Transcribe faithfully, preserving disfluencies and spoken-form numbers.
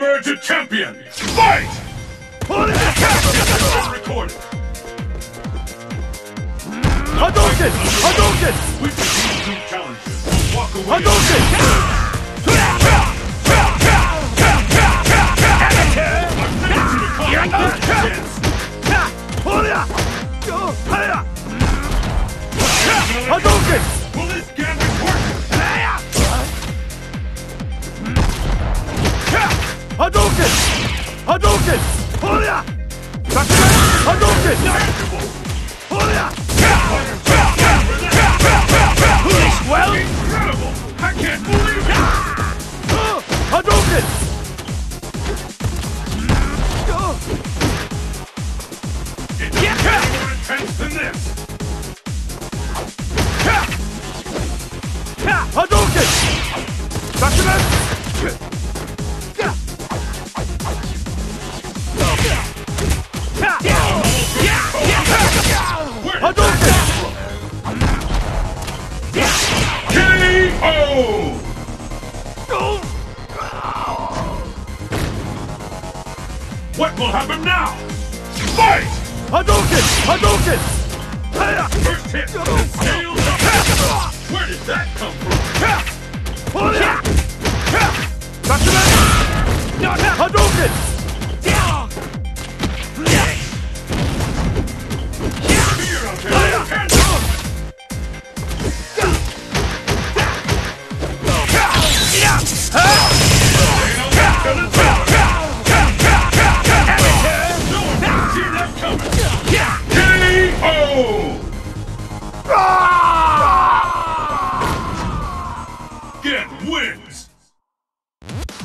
Emerge a champion! Fight! Recorded. Hadouken! Hadouken! We can do challenges. Walk away. Hadouken! Hadouken! Will this gambit work? Hadouken! Hadouken! Hadouken! Well, incredible! I can't believe it! Hadouken! It doesn't get more intense than this! Hadouken! Bakuman! Hadouken! K O! What will happen now? Fight! Hadouken! Hadouken! First hit, the scales up. Where did that come from? Bakuman! Hadouken! Fear out there, hands up! No one can see that coming! K O! Gen wins!